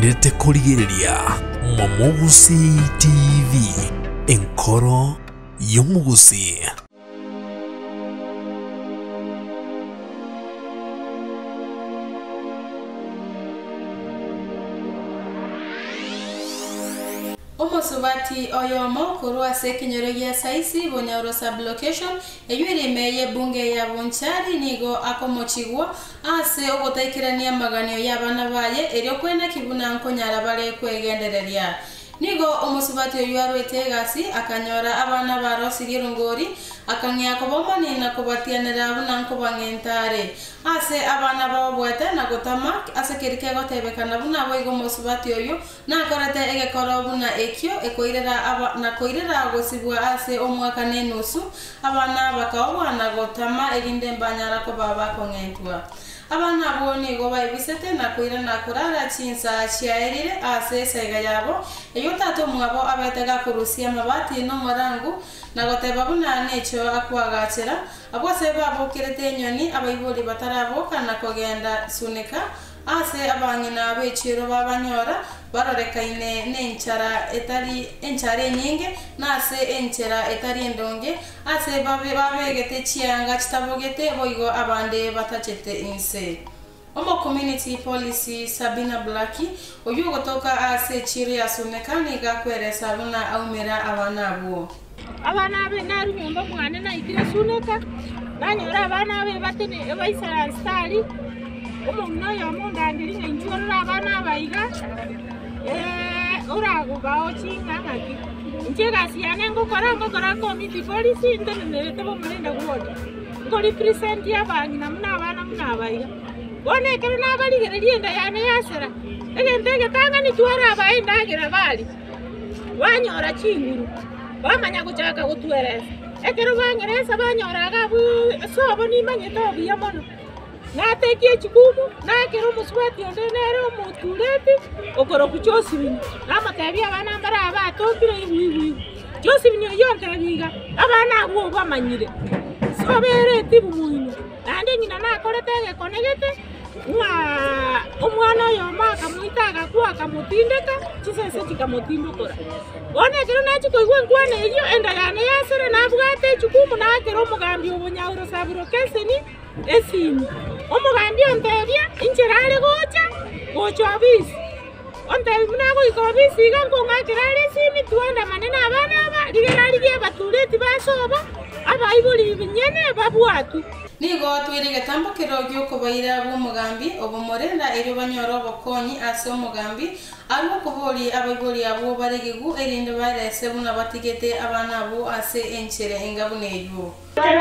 mwendete kurigiriria Mwamugusi TV enkoro y'omugusi. Omusubati oyomo kurwa sekinyoregia saisi bonyauro sublocation eyuirime bunge ya Bonchari nigo akomochigwa ase ogotaikirania maganio y'abana baye eryo kwenda kibuna nkonyara bare kwegendereria nigo omusubati oyarwete gasi akanyora abana barosiri rungori akangya kobomani na kubatianira buna nkobangentare ase abana babwete na gotama ase kirike gotebekana buna boigo omusubati oyo na korete egekoro buna ekyo ekoirera na koirera gosibwa ase omwaka nenusu abana bakawabana gotama eginde mbanyara ko baba kongentwa abana boni go bayibisete na koira na kurara chinsa chiairire ase saiga yabo eyo tato mwabo abetega kurusia mabati no morangu na goteba buna necho akwagachera abose babo kirete nyoni abayiboli bataraboka na kogenda Suneka ase abangina bechiro babanyora barorekaine nenchara etari enchare nyinge nase enchera etari endonge ase babegete chianga chitabogete boigo abande batachete inse omo community policy Sabina Blacki oyo gotoka ase chiri ya Suneka niga kweresa buna aumera abana abo abana be naru nyomba mwana na itira Suneka nanyora abana be batene baisara stari omo yo mundandiri njora abana baiga urago baochinga ngaki njega siane ngokora community policy ndenelete bomulenda kuwona ngo represent yabangina muna baiga bone kero nabaligere lienda yane yasera egentege tanga ni twara abaendagera bali banyora chinguru bamanya kuchaka gutweresa ekero bangeresa banyoraga sobo ni manyete obiya mono natekie chikumu nakero muswati ondenere omutuleti okoro kuchosibini namatebi abana mbara abatokire iwi josibini yontebiga abana abo bamanyire sobere tibu muino ande nyina nakoretege konegete umwana yo maka muitaga kwa kamutindeka chisese chikamutindukora one kero nachiko igwe nkwane iyo enda yane yasere nabwate chikumu nakero mugambi obonyauro saburo keseni esini omugambi ontebia incherale gocha abisi ontebi munago ikobisi ngongakirale sini tuanda manena abana aba ligerali ge batuleti basoba abayibuli binyene babwatu nigo twirige tambo kirogyo kubaira bumugambi obumorenda ero banyoro bokonyi ase omugambi arwo kuboli abayibuli abo baregigu erinde barese buna batigete abana abo ase enchere engabuneyo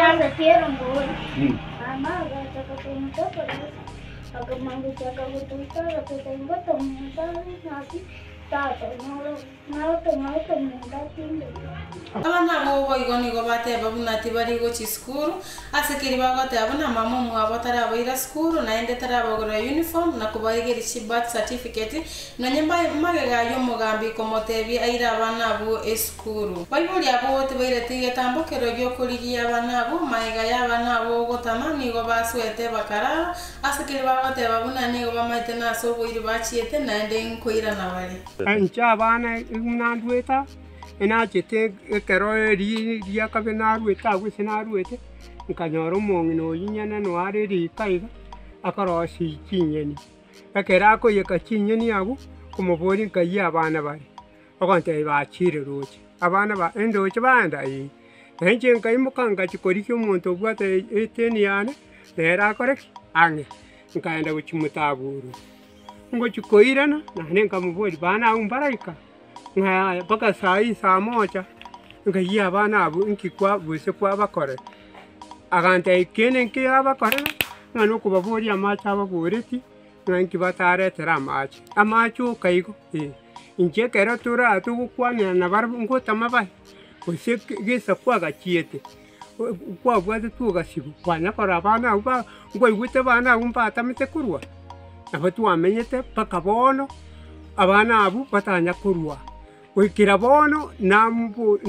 abana abo boigo nigo bateba bunati barigo chiskuru asekiri bagote abana mama mwabo tarabaira skuru naende tarabagora uniform na kubaigeri birth certificate na nyemba magega yo mugambi komotebi aira abana abo eskuru bayibuli abo tebaire tige tambo kero gyo kuligia abana abo maiga y'abana abo gotama nigo baswete bakara asekiri bagote babuna nigo bamaite na soboiri bachiete naende nkoira na bali ancha abana nandweta enachete kero ria kabenarweta gwesenarwete nkanyoro mongino yinyana no areri kaiga akarosi kinyeni akera ko yeka kinyeni agu kumobori nkayi abana bari okonte bachire roche abana ba endoche banda yi enje nkayi mukanga chikori cy'umuntu bwate eteni yane era korek ange nkaenda guchimutaburu ngo chikoirana nane nkamubori bana umbaraika nga baka saa moja nkayi abana abu nkikwa buse kwa bakore agante ikene nke abakore ngano kubabori amacha ababoreti nganki batare tera amacho kaigo inje kera tura tukwana na bar ngotama ba use gesa kwa gachiete kwa bwate tuga sibu kwana kora bana ba ngo igute bana umpata mitekurwa abatu amenyete pakabono abana abu batanya kurwa wikira bono nambu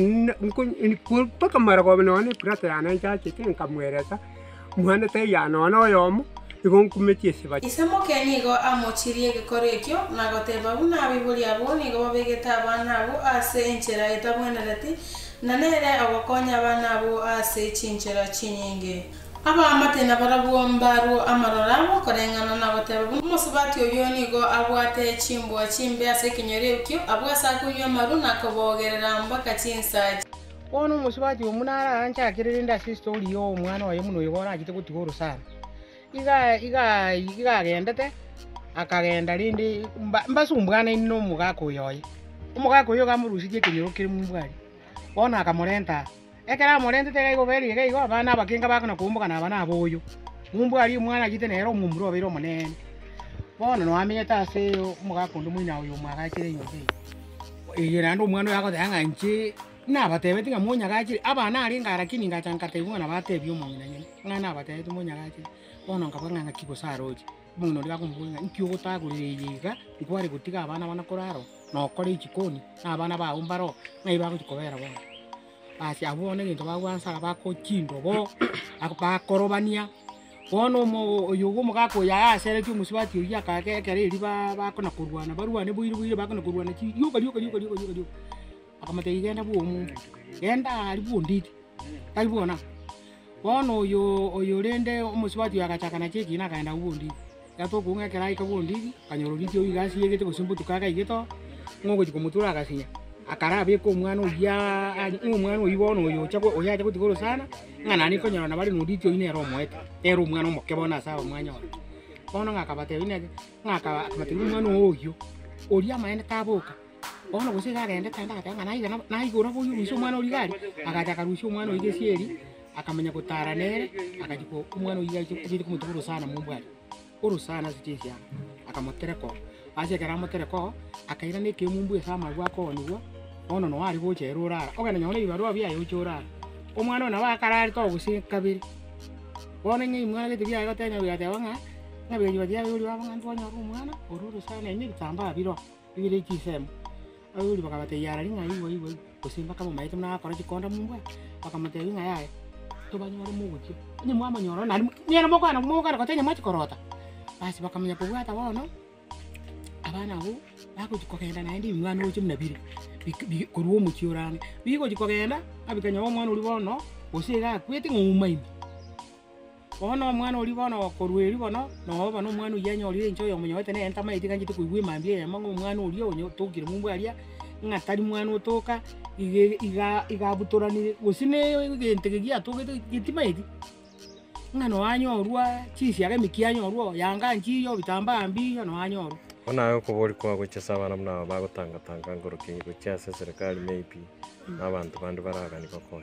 paka marago none prata yana jache tenka mweresa mwana te yana no yomo igo kumeti eseba Isemo kenigo amochirie gikorekyo na goteba buna bibuli abo nigo babegeta abana abo ase enchera etabwenereti na nere agokonya abana abo ase chinchera chinyinge aba amatena barabuo mbaru amarorabo korengana na goteba musubati oyo nigo abwate chimbwa chimbe ase kinyorekyo abwasa kuyo maru na kobogerera mbaka chinsaji ono musubati omunara anchakirire nda story yo omwana waye muno yogora agite gutigoro sana iga gendete akagenda rindi mbasumbwana ino mugako yoye umugako yo gamurusikie kinyurukire mumbwari bona akamorenta ekera morente tega igoberi geigo abana abakinga bakona kumbuka na abana aboyo mumbwari umwana agite nero mumuro biro monene bona no amenyeta ase umugako ndo mwina uyo mwagakire yobe iyera ndo umwana yako thanga nchi na batebeti nga munya gakire abana ari ngara kini ngachankate umwana batebyo mongina nyene ngana batebeti munya gakire bona ngabanga ngakiko saroje muno ndi gakumbuka nkyo gutaguririga ikwari gutiga abana bana koraro no kore ikikoni abana ba umbaro ngai ba kutikobera bona asi abone nginto bagwansa bako chindo bo abakorobania bono mo yugo mugako ya asere ki musibati uya kake kere riba bakona kurwana barwane buire bakona kurwana chi yuka akamate igenda buomu genda ali buonditi ali buona bono oyo rende umusibati yakachakana cheki na kaenda buonditi gato kunga kera ikabuonditi kanyororiti oyi gasi yegete kusimbutu kaka igeto ngogo chikomutura akasinya akarabe ko umwana uya umwana uyibono oyo chako oyaje kutigoro sana ngana ni konyora na bali nuditi oyi nero moete ero umwana mokebona sawa mwanya wa bono ngakabate ine ngaka akamate umwana oyo oria maende taboka bono gusika agende tanda katanga na igora boyo biso umwana uri gari akataka rusho umwana oyi gesieri akamenya gutara nere akajiko umwana oyi gari kumutugoro sana mumbwari urusana zitisia akamotereko ase karamotereko akaira ne kemumbu esama gwako niwo ono no ari gochero urara ogana nyone ibarua bya yo chora omwana na bakarari to gusikabiri bona nyi mwana gete bya gotenya bya tewanga ngabe yo bya yo baba ntonya umwana ururu sana ni tamba biro bibire kisem ayuri bakabate yara ringa iwo kusimba kama maite na akora chikonda mumbwa bakamate ringa yae to banyoro muguchi ni mwama nyoro na ni na mokana gotenya machi korota basi bakamenya kubwata bono abana abo bako chikogenda naindi mwana ocho mnabiri kuruo muchioranga biko chikogenda abikanya omwana uri bono osiga kwete ngumaini bono omwana uri bono korweri bono no bono omwana uyanyori encho yo munyote ne enta maiti kanjite kuigwe mambie yamango omwana uri onyo tokire mumbu aria ngatari mwana otoka iga butorani gusine gentegegia tokete gitimaiti ngano anyorwa chisi yake mikianyorwa yanga nchiyo bitamba ambiyo no anyorwa ona yo kubori kwa guchesa abana mna bagotanga ngoroki guchesa serikali maybe abantu bandu baraga nikoko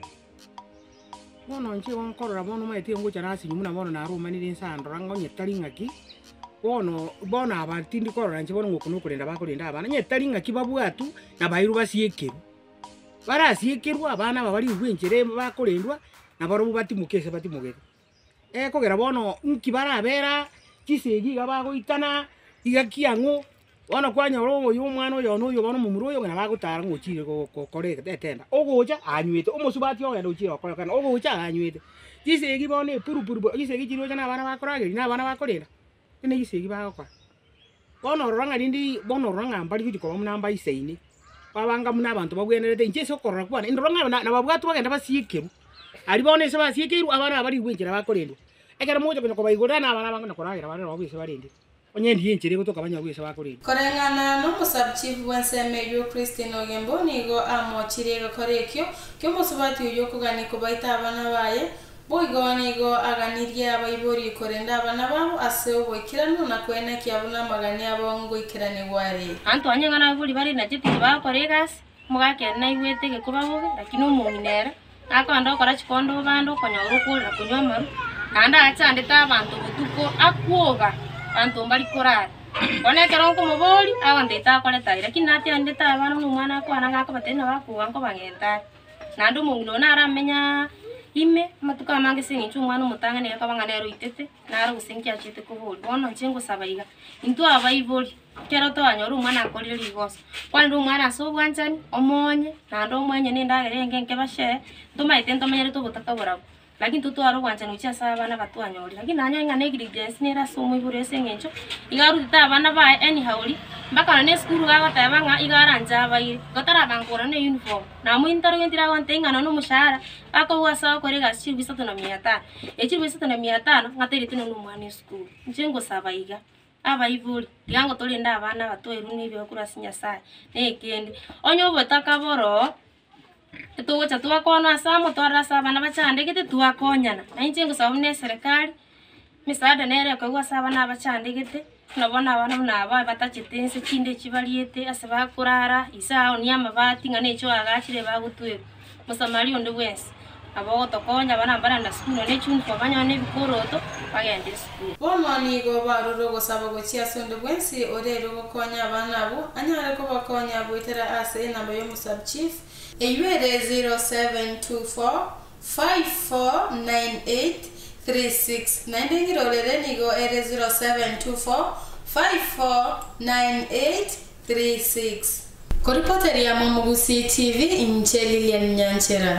bono nchi wankorora bono maiti ngocha nasi nyumuna bono na ruma ni nsandora ngonyetari ngaki bono abatindi korora nchi bono ngokuno kurenda bakurinda abana nyetari ngaki babwatu na bairu basiekeru barasiekerwa abana babari ubwenchere bakurendwa na baro batimukese batimugete kogera bono nkibara bera kisegi gabagoitana igakiango wana kwanya roho y'umwana oyo no yo bono mumuro yo ngana bagutara ngochire kore tetenda ogocha anywete omusubati yo yando chiro kore kana ogocha anywete kisegi bono puru kisegi chiro chana bana bakorage na bana bakorera ene kisegi bagokwa bono roranga rindi bono roranga mbali kujiko namba iseini babanga muna abantu bagwenerete nje sokorora kwana indoranga na babwatu bagenda basiekeru ari bono se basiekeru abana bari gwinjira bakorendo ekera moja bino kobaigora na abana banga nakoragira bana babwise barende onyendi yenchire gotoka banya bwise bakorendo korengana no musabchief wanseme yo Christine Ogembo nigo amochire gakorekyo kyo musubati uyo kugani kubaita abana baye boigonigo aganiria abaibori korenda abana babo ase obwikirano na kwena kyabuna magani abongo ikirane gware anto anyangana aburi bari na jiti bakoregas mugake na iwete ke kubabuge lakini umunginera akanda okora chikondo bando konyorukura kunyoma anda achandeta abantu butuko akuoga anto mbali korara onekero nkomobori awandeta koleta lakini ati andeta abana n'umwana akwana ngako batena bakuwa ngo bangenta nando mungino naramenya ime matuka mange singi umwana umutanga ne yakabanga nero itete naro gusinki achite kuburi bono nchengo sabaiga into abaibori kero to anyoro umwana akorire ligoso kwandi umwana asobwanjani omonye nando omwenye nindagere ngenge bashe tumaite ntomenyere to butaka borabo lakini tutwara gwancha nucha sabana batwanyori lakini nanya negligence nera somo ibure sengencho igaruta abana ba anyhow mbaka ne skuru ga goteba nga igaranja baire gotara bangora ne uniform na mu intergentira gontenga no mushara ako wasa ko rega chiru bisato na 500 echiru bisato na 500 ngateri tino no mwana skuru njengo sabaiga aba iburi yango tolinda abana batweru nibyo kurasinya sai ne kende onyo botaka boro tugocha twakona samo twarasa abana bachande gete twakonyana na njengo sabune serikali misaada nere ko gwasa abana bachande gete nabona abana naba batachitense kinde kibaliete asaba kurara isao ni amabati ngane cyo agachire bagutwe musamali onde wese abo tokonya bana mbara na school ne chun ko banyone bikoroto bagende school bomani go baruro go saba go chia sonde wese orero go konya abana bo anyare ko bakonya bo itera ase namba yo musab chief eyure 0724 5498 36 nandingi rolere nigo ere 0724 5498 36 Koripoteri ya Mwamugusi TV incheli ya Nyanchera.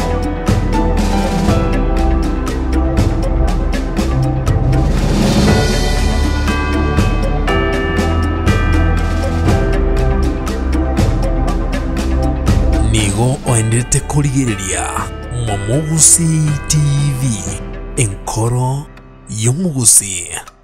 Nigo oendete kurigereria Mwamugusi TV enkoro y'omugusi.